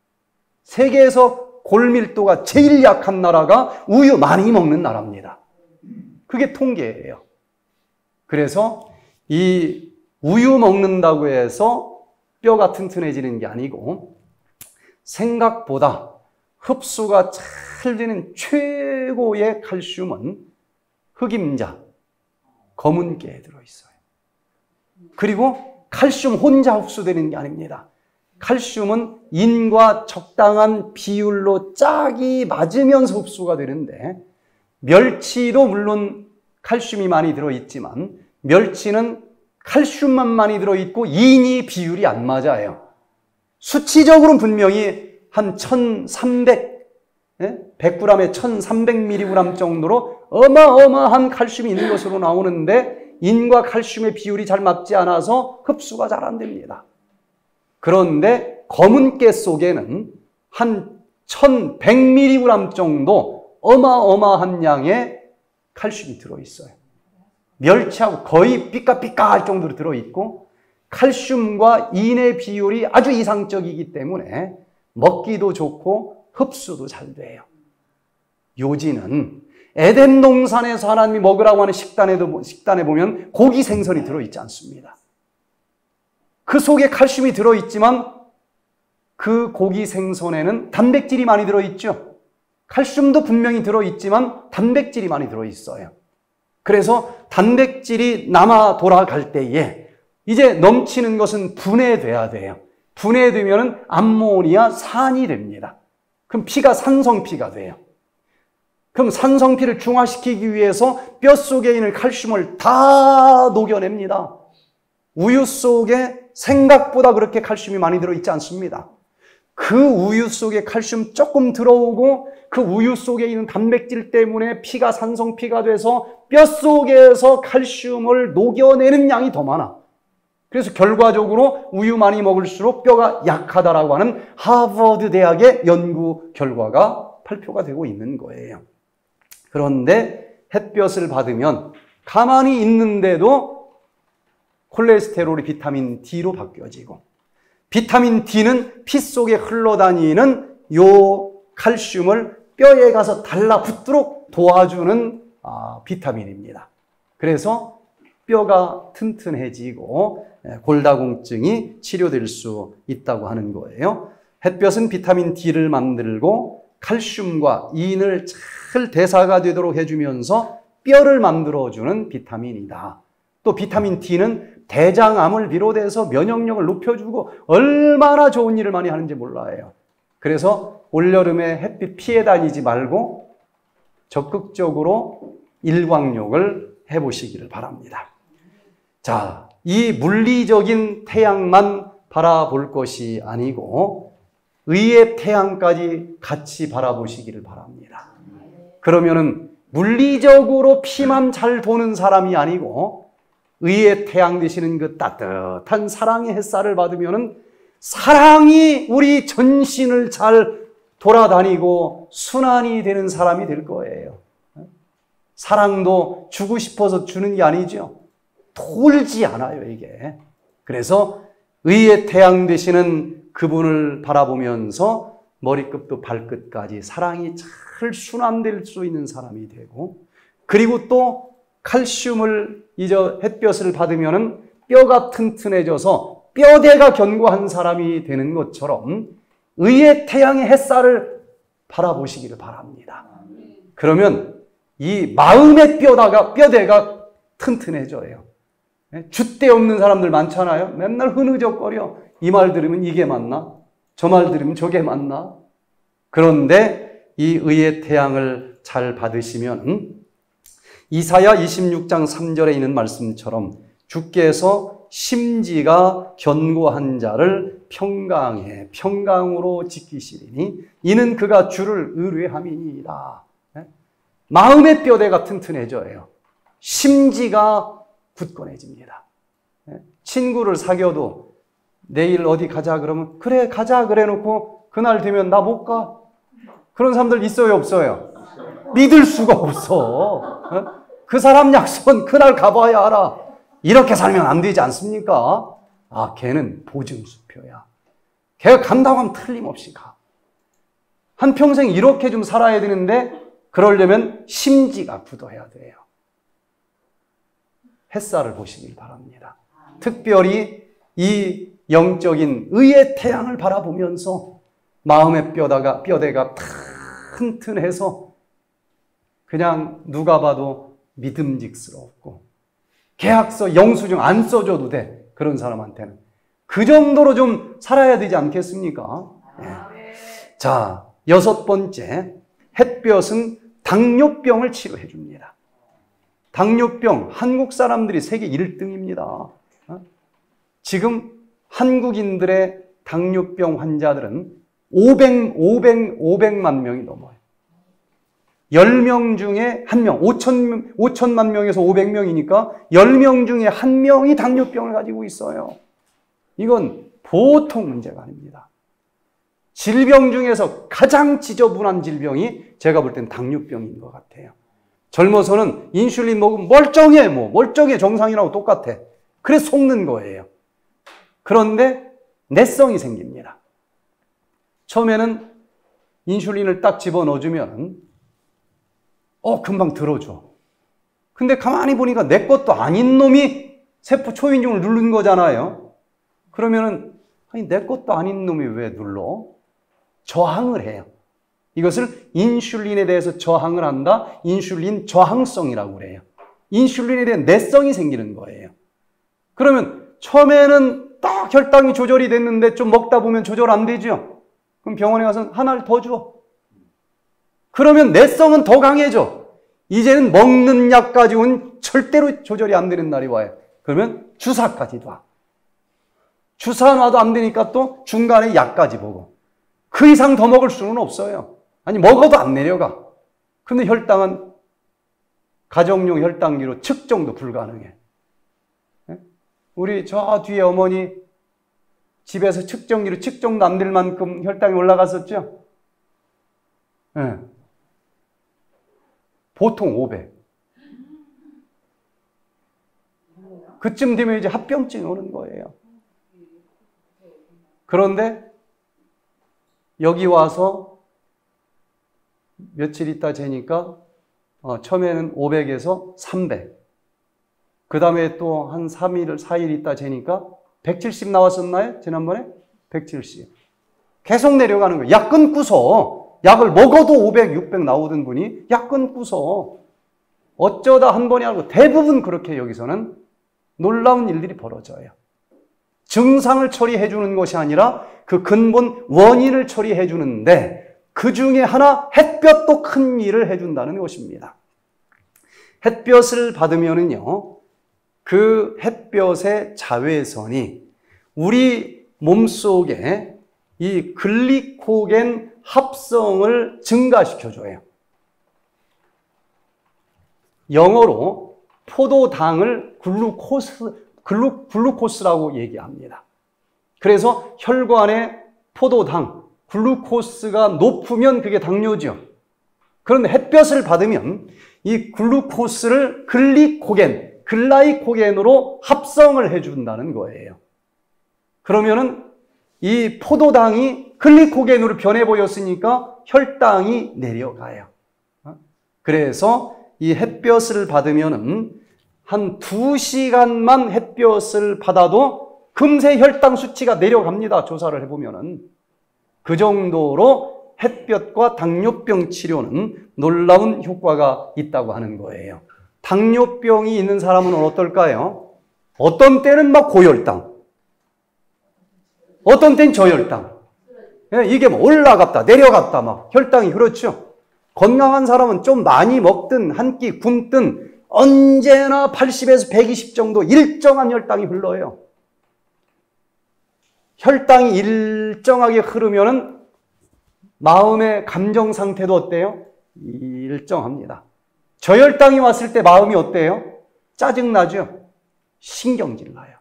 [SPEAKER 1] 세계에서 골밀도가 제일 약한 나라가 우유 많이 먹는 나라입니다. 그게 통계예요. 그래서 이 우유 먹는다고 해서 뼈가 튼튼해지는 게 아니고 생각보다 흡수가 잘 되는 최고의 칼슘은 흑임자, 검은깨에 들어있어요. 그리고 칼슘 혼자 흡수되는 게 아닙니다. 칼슘은 인과 적당한 비율로 짝이 맞으면서 흡수가 되는데 멸치도 물론 칼슘이 많이 들어있지만 멸치는 칼슘만 많이 들어있고 인이 비율이 안 맞아요. 수치적으로는 분명히 한 1300, 100g에 1300mg 정도로 어마어마한 칼슘이 있는 것으로 나오는데 인과 칼슘의 비율이 잘 맞지 않아서 흡수가 잘 안 됩니다. 그런데 검은 깨 속에는 한 1100mg 정도 어마어마한 양의 칼슘이 들어있어요. 멸치하고 거의 삐까삐까할 정도로 들어있고 칼슘과 인의 비율이 아주 이상적이기 때문에 먹기도 좋고 흡수도 잘 돼요. 요지는 에덴 동산에서 하나님이 먹으라고 하는 식단에 보면 고기 생선이 들어있지 않습니다. 그 속에 칼슘이 들어있지만 그 고기 생선에는 단백질이 많이 들어있죠. 칼슘도 분명히 들어있지만 단백질이 많이 들어있어요. 그래서 단백질이 남아 돌아갈 때에 이제 넘치는 것은 분해돼야 돼요. 분해되면 암모니아 산이 됩니다. 그럼 피가 산성피가 돼요. 그럼 산성피를 중화시키기 위해서 뼛속에 있는 칼슘을 다 녹여냅니다. 우유 속에 생각보다 그렇게 칼슘이 많이 들어있지 않습니다. 그 우유 속에 칼슘 조금 들어오고 그 우유 속에 있는 단백질 때문에 피가 산성피가 돼서 뼛속에서 칼슘을 녹여내는 양이 더 많아. 그래서 결과적으로 우유 많이 먹을수록 뼈가 약하다라고 하는 하버드 대학의 연구 결과가 발표가 되고 있는 거예요. 그런데 햇볕을 받으면 가만히 있는데도 콜레스테롤이 비타민 D로 바뀌어지고 비타민 D는 피 속에 흘러다니는 요 칼슘을 뼈에 가서 달라붙도록 도와주는 비타민입니다. 그래서 뼈가 튼튼해지고 골다공증이 치료될 수 있다고 하는 거예요. 햇볕은 비타민 D를 만들고 칼슘과 인을 잘 대사가 되도록 해주면서 뼈를 만들어주는 비타민이다. 또 비타민 D는 대장암을 비롯해서 면역력을 높여주고 얼마나 좋은 일을 많이 하는지 몰라요. 그래서 올여름에 햇빛 피해 다니지 말고 적극적으로 일광욕을 해보시기를 바랍니다. 자, 이 물리적인 태양만 바라볼 것이 아니고 의의 태양까지 같이 바라보시기를 바랍니다. 그러면은 물리적으로 피만 잘 도는 사람이 아니고 의의 태양 되시는 그 따뜻한 사랑의 햇살을 받으면은 사랑이 우리 전신을 잘 돌아다니고 순환이 되는 사람이 될 거예요. 사랑도 주고 싶어서 주는 게 아니죠. 돌지 않아요, 이게. 그래서 의의 태양 되시는 그분을 바라보면서 머리끝부터 발끝까지 사랑이 잘 순환될 수 있는 사람이 되고, 그리고 또 칼슘을 햇볕을 받으면은 뼈가 튼튼해져서 뼈대가 견고한 사람이 되는 것처럼 의의 태양의 햇살을 바라보시기를 바랍니다. 그러면 이 마음의 뼈대가 튼튼해져요. 줏대 없는 사람들 많잖아요. 맨날 흐느적거려. 이 말 들으면 이게 맞나? 저 말 들으면 저게 맞나? 그런데 이 의의 태양을 잘 받으시면 이사야 26장 3절에 있는 말씀처럼 주께서 심지가 견고한 자를 평강으로 지키시리니 이는 그가 주를 의뢰함이니이다. 마음의 뼈대가 튼튼해져요. 심지가 굳건해집니다. 친구를 사귀어도 내일 어디 가자 그러면 그래 가자 그래 놓고 그날 되면 나 못 가. 그런 사람들 있어요 없어요? 믿을 수가 없어. 그 사람 약속은 그날 가봐야 알아. 이렇게 살면 안 되지 않습니까? 걔는 보증수표야. 걔가 간다고 하면 틀림없이 가. 한평생 이렇게 좀 살아야 되는데 그러려면 심지가 굳어야 돼요. 햇살을 보시길 바랍니다. 특별히 이 영적인 의의 태양을 바라보면서 마음의 뼈대가 튼튼해서 그냥 누가 봐도 믿음직스럽고 계약서 영수증 안 써줘도 돼. 그런 사람한테는. 그 정도로 좀 살아야 되지 않겠습니까? 자, 6번째, 햇볕은 당뇨병을 치료해 줍니다. 당뇨병, 한국 사람들이 세계 1등입니다. 지금 한국인들의 당뇨병 환자들은 500만 명이 넘어요. 10명 중에 1명, 5천만 명에서 500명이니까 10명 중에 1명이 당뇨병을 가지고 있어요. 이건 보통 문제가 아닙니다. 질병 중에서 가장 지저분한 질병이 제가 볼 땐 당뇨병인 것 같아요. 젊어서는 인슐린 먹으면 멀쩡해, 멀쩡해, 정상이라고 똑같아. 그래서 속는 거예요. 그런데 내성이 생깁니다. 처음에는 인슐린을 딱 집어넣어주면 금방 들어줘. 근데 가만히 보니까 내 것도 아닌 놈이 세포 초인종을 누른 거잖아요. 그러면은 아니 내 것도 아닌 놈이 왜 눌러? 저항을 해요. 이것을 인슐린에 대해서 저항을 한다. 인슐린 저항성이라고 그래요. 인슐린에 대한 내성이 생기는 거예요. 그러면 처음에는 딱 혈당이 조절이 됐는데 좀 먹다 보면 조절 안 되죠. 그럼 병원에 가서 하나를 더 줘. 그러면 내성은 더 강해져. 이제는 먹는 약 가지고는 절대로 조절이 안 되는 날이 와요. 그러면 주사까지 놔. 주사 놔도 안 되니까 또 중간에 약까지 보고. 그 이상 더 먹을 수는 없어요. 아니 먹어도 안 내려가. 근데 혈당은 가정용 혈당기로 측정도 불가능해. 우리 저 뒤에 어머니 집에서 측정기로 측정도 안 될 만큼 혈당이 올라갔었죠? 네. 보통 500. 그쯤 되면 이제 합병증이 오는 거예요. 그런데 여기 와서 며칠 있다 재니까 처음에는 500에서 300. 그 다음에 또 한 3일, 4일 있다 재니까 170 나왔었나요? 지난번에? 170. 계속 내려가는 거예요. 약 끊고서 약을 먹어도 500, 600 나오던 분이 약 끊고서 어쩌다 한 번이 아니고 대부분 그렇게 여기서는 놀라운 일들이 벌어져요. 증상을 처리해 주는 것이 아니라 그 근본 원인을 처리해 주는데 그 중에 하나 햇볕도 큰 일을 해준다는 것입니다. 햇볕을 받으면은요, 그 햇볕의 자외선이 우리 몸속에 이 글리코겐 합성을 증가시켜줘요. 영어로 포도당을 글루코스라고 얘기합니다. 그래서 혈관에 포도당, 글루코스가 높으면 그게 당뇨죠. 그런데 햇볕을 받으면 이 글루코스를 글라이코겐으로 합성을 해준다는 거예요. 그러면은 이 포도당이 글리코겐으로 변해 보였으니까 혈당이 내려가요. 그래서 이 햇볕을 받으면은 한 2시간만 햇볕을 받아도 금세 혈당 수치가 내려갑니다. 조사를 해보면은. 그 정도로 햇볕과 당뇨병 치료는 놀라운 효과가 있다고 하는 거예요. 당뇨병이 있는 사람은 어떨까요? 어떤 때는 막 고혈당, 어떤 때는 저혈당. 이게 뭐 올라갔다 내려갔다 막 혈당이 그렇죠. 건강한 사람은 좀 많이 먹든 한 끼 굶든 언제나 80에서 120 정도 일정한 혈당이 흘러요. 혈당이 일정하게 흐르면은 마음의 감정 상태도 어때요? 일정합니다. 저혈당이 왔을 때 마음이 어때요? 짜증나죠? 신경질 나요.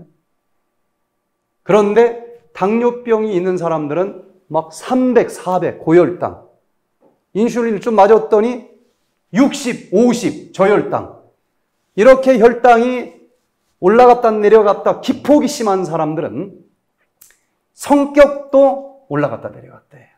[SPEAKER 1] 그런데 당뇨병이 있는 사람들은 막 300, 400 고혈당, 인슐린을 좀 맞았더니 60, 50 저혈당, 이렇게 혈당이 올라갔다 내려갔다 기폭이 심한 사람들은 성격도 올라갔다 내려갔대.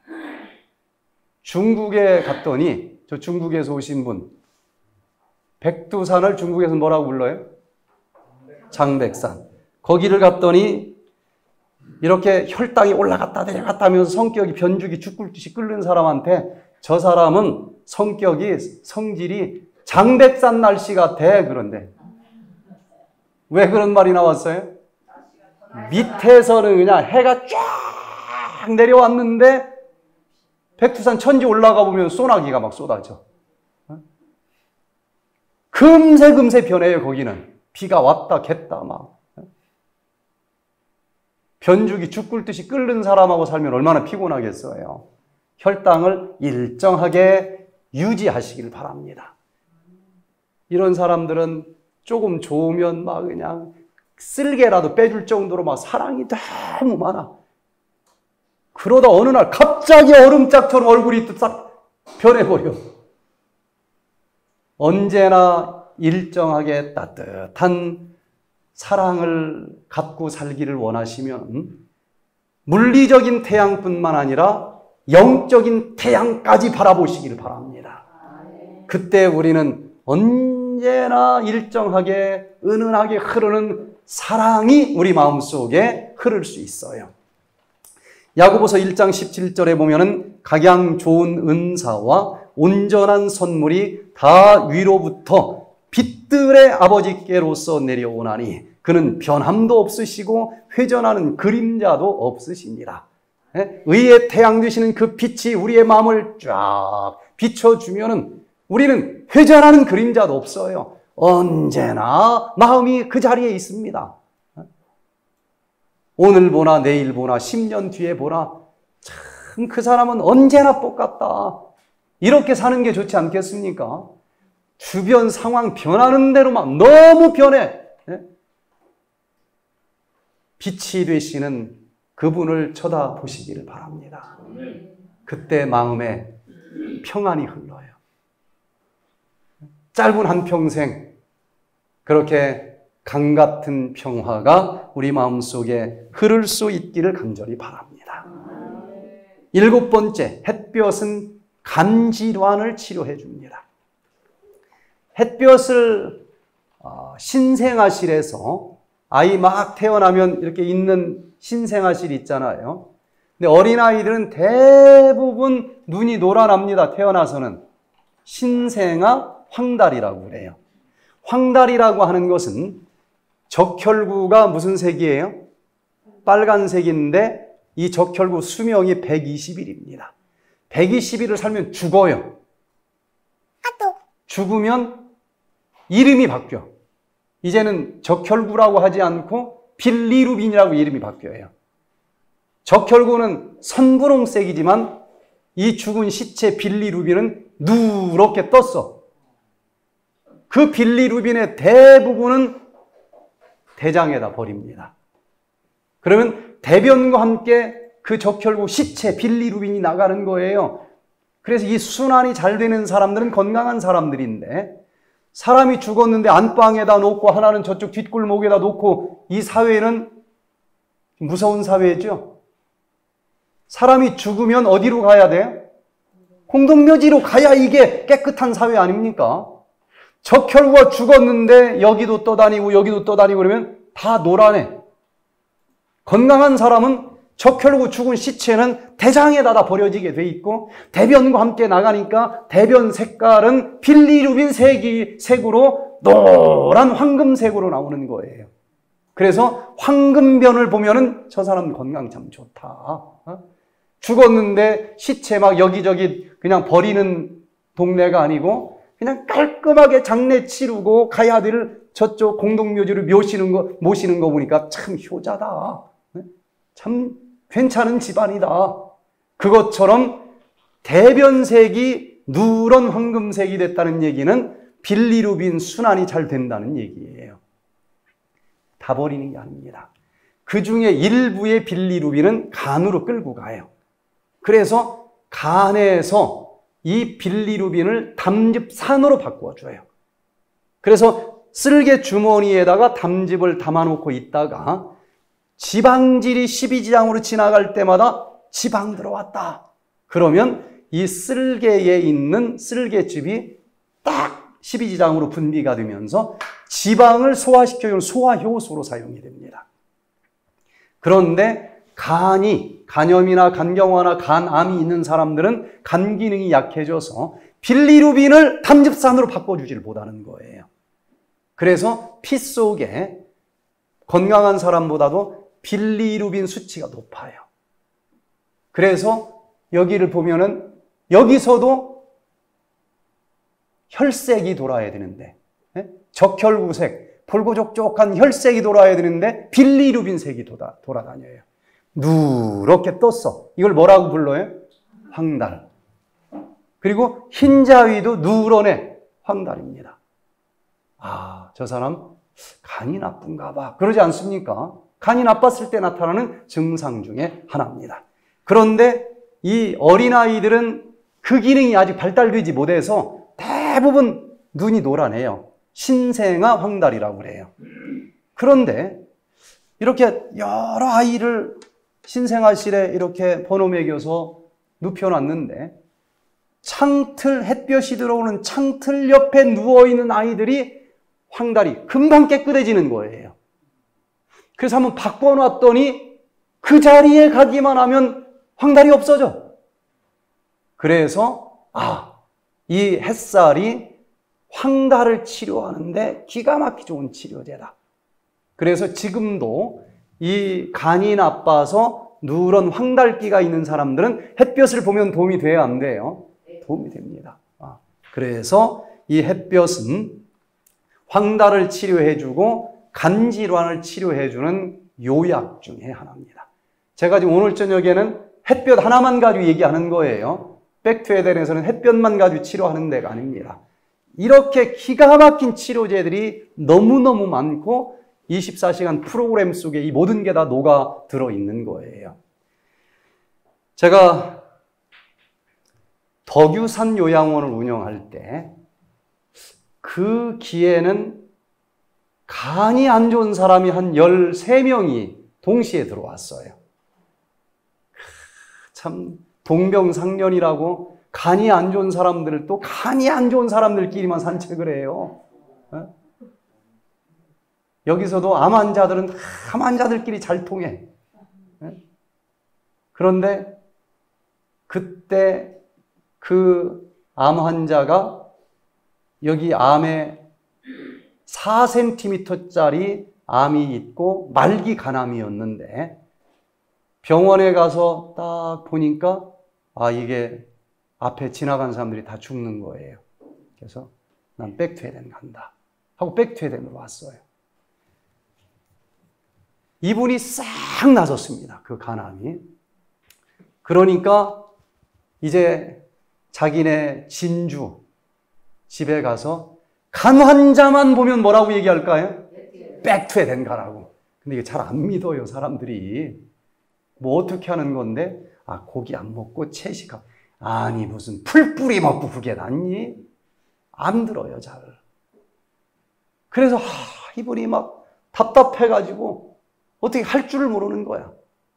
[SPEAKER 1] 중국에 갔더니, 저 중국에서 오신 분, 백두산을 중국에서 뭐라고 불러요? 장백산. 거기를 갔더니 이렇게 혈당이 올라갔다 내려갔다 하면서 성격이 변죽이 죽을듯이 끓는 사람한테 저 사람은 성질이 장백산 날씨 같아. 그런데 왜 그런 말이 나왔어요? 밑에서는 그냥 해가 쫙 내려왔는데 백두산 천지 올라가 보면 소나기가 막 쏟아져. 금세 변해요. 거기는 비가 왔다 겠다 막. 변죽이 죽 끓듯이 끓는 사람하고 살면 얼마나 피곤하겠어요. 혈당을 일정하게 유지하시길 바랍니다. 이런 사람들은 조금 좋으면 막 그냥 쓸개라도 빼줄 정도로 막 사랑이 너무 많아. 그러다 어느 날 갑자기 얼음짝처럼 얼굴이 싹 변해버려. 언제나 일정하게 따뜻한 사랑을 갖고 살기를 원하시면 물리적인 태양뿐만 아니라 영적인 태양까지 바라보시길 바랍니다. 그때 우리는 언제나 일정하게 은은하게 흐르는 사랑이 우리 마음속에 흐를 수 있어요. 야고보서 1장 17절에 보면은 각양 좋은 은사와 온전한 선물이 다 위로부터 빛들의 아버지께로서 내려오나니 그는 변함도 없으시고 회전하는 그림자도 없으십니다. 의의 태양 되시는 그 빛이 우리의 마음을 쫙 비춰주면은 우리는 회전하는 그림자도 없어요. 언제나 마음이 그 자리에 있습니다. 오늘 보나 내일 보나 10년 뒤에 보나 참 그 사람은 언제나 똑같다. 이렇게 사는 게 좋지 않겠습니까? 주변 상황 변하는 대로만 너무 변해. 빛이 되시는 그분을 쳐다보시기를 바랍니다. 그때 마음에 평안이 흘러요. 짧은 한평생 그렇게 강 같은 평화가 우리 마음속에 흐를 수 있기를 간절히 바랍니다. 7번째, 햇볕은 간 질환을 치료해 줍니다. 햇볕을 신생아실에서 아이 막 태어나면 이렇게 있는 신생아실 있잖아요. 근데 어린아이들은 대부분 눈이 노란합니다. 태어나서는. 신생아 황달이라고 그래요. 황달이라고 하는 것은 적혈구가 무슨 색이에요? 빨간색인데 이 적혈구 수명이 120일입니다. 120일을 살면 죽어요. 죽으면 이름이 바뀌어. 이제는 적혈구라고 하지 않고 빌리루빈이라고 이름이 바뀌어요. 적혈구는 선분홍색이지만 이 죽은 시체 빌리루빈은 누렇게 떴어. 그 빌리루빈의 대부분은 대장에다 버립니다. 그러면 대변과 함께 그 적혈구 시체 빌리루빈이 나가는 거예요. 그래서 이 순환이 잘 되는 사람들은 건강한 사람들인데 사람이 죽었는데 안방에다 놓고 하나는 저쪽 뒷골목에다 놓고 이 사회는 무서운 사회죠. 사람이 죽으면 어디로 가야 돼요? 공동묘지로 가야 이게 깨끗한 사회 아닙니까? 적혈구가 죽었는데 여기도 떠다니고 여기도 떠다니고 그러면 다 노란해. 건강한 사람은 적혈구 죽은 시체는 대장에다 다 버려지게 돼 있고 대변과 함께 나가니까 대변 색깔은 빌리루빈 색으로 노란 황금색으로 나오는 거예요. 그래서 황금변을 보면은 저 사람 건강 참 좋다. 죽었는데 시체 막 여기저기 그냥 버리는 동네가 아니고 그냥 깔끔하게 장례 치르고 가야 될 저쪽 공동묘지를 모시는 거 보니까 참 효자다. 참 괜찮은 집안이다. 그것처럼 대변색이 누런 황금색이 됐다는 얘기는 빌리루빈 순환이 잘 된다는 얘기예요. 다 버리는 게 아닙니다. 그 중에 일부의 빌리루빈은 간으로 끌고 가요. 그래서 간에서 이 빌리루빈을 담즙산으로 바꿔줘요. 그래서 쓸개 주머니에다가 담즙을 담아놓고 있다가 지방질이 12지장으로 지나갈 때마다 지방 들어왔다. 그러면 이 쓸개에 있는 쓸개즙이 딱 12지장으로 분비가 되면서 지방을 소화시켜주는 소화효소로 사용이 됩니다. 그런데 간염이나 간경화나 간암이 있는 사람들은 간 기능이 약해져서 빌리루빈을 담즙산으로 바꿔주지를 못하는 거예요. 그래서 피 속에 건강한 사람보다도 빌리루빈 수치가 높아요. 그래서 여기를 보면은 여기서도 혈색이 돌아야 되는데 적혈구색, 볼고족족한 혈색이 돌아야 되는데 빌리루빈색이 돌아다녀요. 누렇게 떴어. 이걸 뭐라고 불러요? 황달. 그리고 흰자위도 누런의 황달입니다. 아, 저 사람 간이 나쁜가 봐. 그러지 않습니까? 간이 나빴을 때 나타나는 증상 중에 하나입니다. 그런데 이 어린아이들은 그 기능이 아직 발달되지 못해서 대부분 눈이 노란해요. 신생아 황달이라고 그래요. 그런데 이렇게 여러 아이를 신생아실에 이렇게 번호 매겨서 눕혀놨는데 창틀, 햇볕이 들어오는 창틀 옆에 누워있는 아이들이 황달이 금방 깨끗해지는 거예요. 그래서 한번 바꿔놨더니 그 자리에 가기만 하면 황달이 없어져. 그래서 이 햇살이 황달을 치료하는데 기가 막히게 좋은 치료제다. 그래서 지금도 이 간이 나빠서 누런 황달기가 있는 사람들은 햇볕을 보면 도움이 돼야 안 돼요? 도움이 됩니다. 그래서 이 햇볕은 황달을 치료해주고 간질환을 치료해주는 요약 중에 하나입니다. 제가 지금 오늘 저녁에는 햇볕 하나만 가지고 얘기하는 거예요. 백투에덴에서는 햇볕만 가지고 치료하는 데가 아닙니다. 이렇게 기가 막힌 치료제들이 너무너무 많고 24시간 프로그램 속에 이 모든 게 다 녹아 들어있는 거예요. 제가 덕유산 요양원을 운영할 때 그 기에는 간이 안 좋은 사람이 한 13명이 동시에 들어왔어요. 참 동병상련이라고 간이 안 좋은 사람들을 또 간이 안 좋은 사람들끼리만 산책을 해요. 여기서도 암 환자들은 암 환자들끼리 잘 통해. 그런데 그때 그 암 환자가 여기 암에 4cm짜리 암이 있고 말기 간암이었는데 병원에 가서 딱 보니까 이게 앞에 지나간 사람들이 다 죽는 거예요. 그래서 난 백투에덴 간다 하고 백투에덴으로 왔어요. 이분이 싹 나섰습니다. 그 간암이. 그러니까 이제 자기네 진주 집에 가서 간 환자만 보면 뭐라고 얘기할까요? 백투에덴 가라고. 근데 이게 잘 안 믿어요, 사람들이. 뭐 어떻게 하는 건데? 고기 안 먹고 채식하고. 아니 무슨 풀뿌리 먹고 그게 낫니? 안 들어요, 잘. 그래서 이분이 막 답답해가지고 어떻게 할 줄을 모르는 거야.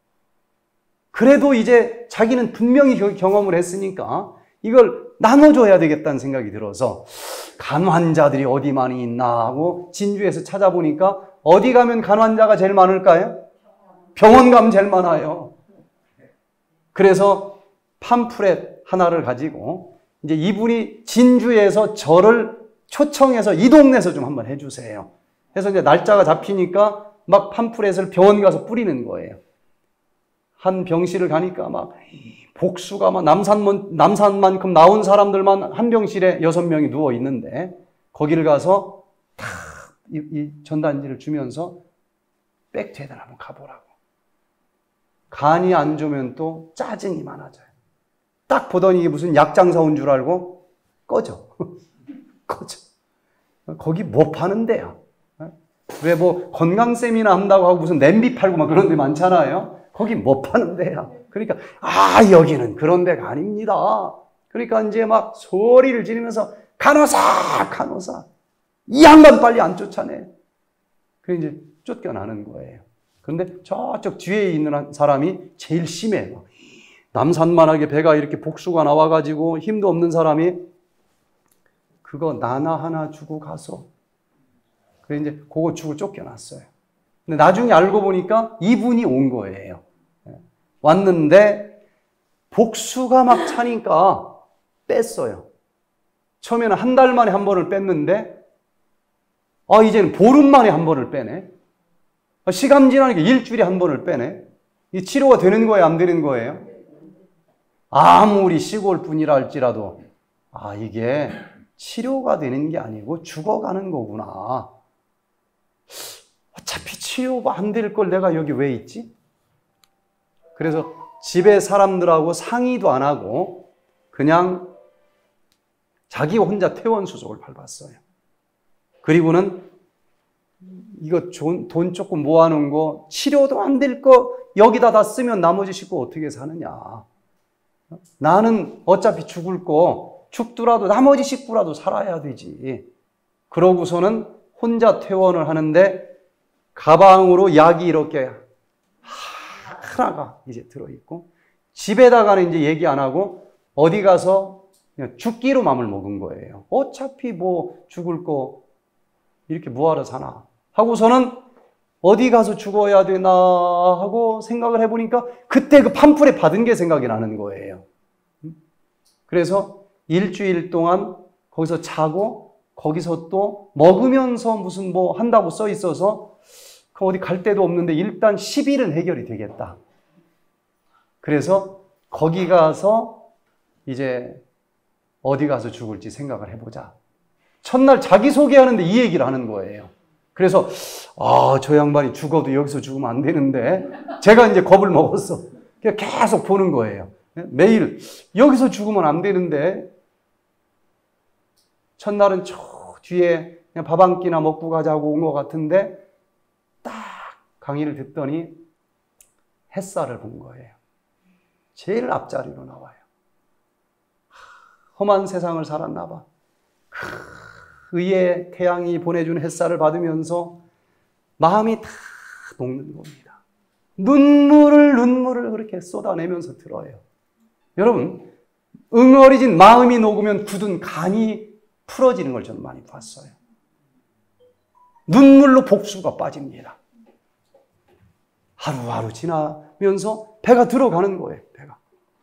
[SPEAKER 1] 그래도 이제 자기는 분명히 경험을 했으니까 이걸 나눠줘야 되겠다는 생각이 들어서 간 환자들이 어디 많이 있나 하고 진주에서 찾아보니까 어디 가면 간 환자가 제일 많을까요? 병원 가면 제일 많아요. 그래서 팜프렛 하나를 가지고 이제 이분이 진주에서 저를 초청해서 이 동네에서 좀 한번 해주세요. 그래서 이제 날짜가 잡히니까 막 팜프렛을 병원 가서 뿌리는 거예요. 한 병실을 가니까 막 복수가 막 남산만큼 나온 사람들만 한 병실에 6명이 누워 있는데 거기를 가서 탁 이 전단지를 주면서 백투에덴 한번 가보라고. 간이 안 좋으면 또 짜증이 많아져요. 딱 보더니 이게 무슨 약장사 온 줄 알고 꺼져. 꺼져. 거기 뭐 파는 데야? 왜 뭐 건강세미나 한다고 하고 무슨 냄비 팔고 막 그런 데 많잖아요. 거기 뭐 파는 데야? 그러니까 여기는 그런 데가 아닙니다. 그러니까 이제 막 소리를 지르면서 간호사, 간호사. 이 양반 빨리 안 쫓아내. 그래 이제 쫓겨나는 거예요. 그런데 저쪽 뒤에 있는 사람이 제일 심해. 남산만하게 배가 이렇게 복수가 나와가지고 힘도 없는 사람이 그거 나나 하나 주고 가서 그래 이제 그거 주고 쫓겨났어요. 근데 나중에 알고 보니까 이분이 온 거예요. 왔는데 복수가 막 차니까 뺐어요. 처음에는 한 달 만에 한 번을 뺐는데 이제는 보름 만에 한 번을 빼네. 시간 지나니까 일주일에 한 번을 빼네. 이 치료가 되는 거예요, 안 되는 거예요? 아무리 시골 분이라 할지라도 이게 치료가 되는 게 아니고 죽어가는 거구나. 어차피 치료가 안 될 걸 내가 여기 왜 있지? 그래서 집에 사람들하고 상의도 안 하고 그냥 자기 혼자 퇴원 수속을 밟았어요. 그리고는 이거 돈 조금 모아놓은 거, 치료도 안 될 거 여기다 다 쓰면 나머지 식구 어떻게 사느냐. 나는 어차피 죽을 거 죽더라도 나머지 식구라도 살아야 되지. 그러고서는 혼자 퇴원을 하는데 가방으로 약이 이렇게 하나가 이제 들어있고, 집에다가는 이제 얘기 안 하고 어디 가서 그냥 죽기로 마음을 먹은 거예요. 어차피 뭐 죽을 거 이렇게 뭐하러 사나 하고서는 어디 가서 죽어야 되나 하고 생각을 해보니까 그때 그 팜플에 받은 게 생각이 나는 거예요. 그래서 일주일 동안 거기서 자고 거기서 또 먹으면서 무슨 뭐 한다고 써 있어서 어디 갈 데도 없는데 일단 10일은 해결이 되겠다. 그래서 거기 가서 이제 어디 가서 죽을지 생각을 해보자. 첫날 자기소개하는데 이 얘기를 하는 거예요. 그래서 저 양반이 죽어도 여기서 죽으면 안 되는데 제가 이제 겁을 먹었어. 그냥 계속 보는 거예요. 매일 여기서 죽으면 안 되는데, 첫날은 저 뒤에 그냥 밥 한 끼나 먹고 가자고 온 것 같은데 딱 강의를 듣더니 햇살을 본 거예요. 제일 앞자리로 나와요. 험한 세상을 살았나 봐. 의의 태양이 보내준 햇살을 받으면서 마음이 다 녹는 겁니다. 눈물을 그렇게 쏟아내면서 들어요. 여러분, 응어리진 마음이 녹으면 굳은 간이 풀어지는 걸 저는 많이 봤어요. 눈물로 복수가 빠집니다. 하루하루 지나면서 배가 들어가는 거예요. 배가.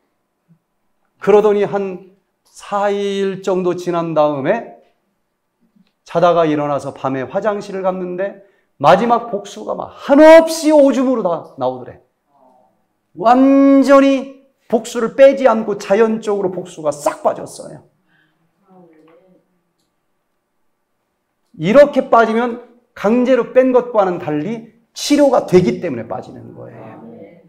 [SPEAKER 1] 그러더니 한 4일 정도 지난 다음에 자다가 일어나서 밤에 화장실을 갔는데 마지막 복수가 막 한없이 오줌으로 다 나오더래. 완전히 복수를 빼지 않고 자연적으로 복수가 싹 빠졌어요. 이렇게 빠지면 강제로 뺀 것과는 달리 치료가 되기 때문에 빠지는 거예요.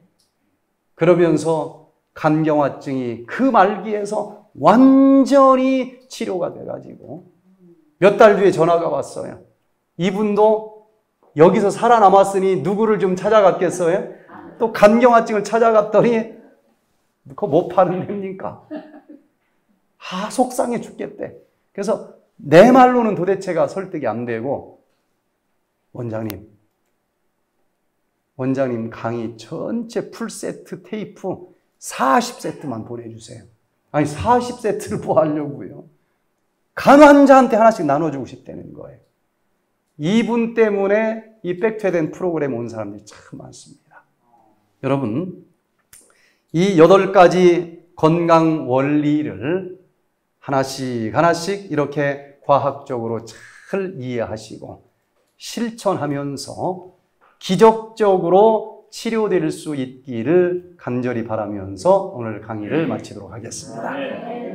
[SPEAKER 1] 그러면서 간경화증이 그 말기에서 완전히 치료가 돼가지고 몇 달 뒤에 전화가 왔어요. 이분도 여기서 살아남았으니 누구를 좀 찾아갔겠어요? 또 간경화증을 찾아갔더니 그거 못 파는 데입니까? 속상해 죽겠대. 그래서 내 말로는 도대체가 설득이 안 되고, 원장님 강의 전체 풀세트 테이프 40세트만 보내주세요. 아니 40세트를 뭐 하려고요? 간 환자한테 하나씩 나눠주고 싶다는 거예요. 이분 때문에 이 백퇴된 프로그램 온 사람들이 참 많습니다. 여러분, 이 8가지 건강 원리를 하나씩 이렇게 과학적으로 잘 이해하시고 실천하면서 기적적으로 치료될 수 있기를 간절히 바라면서 오늘 강의를 마치도록 하겠습니다.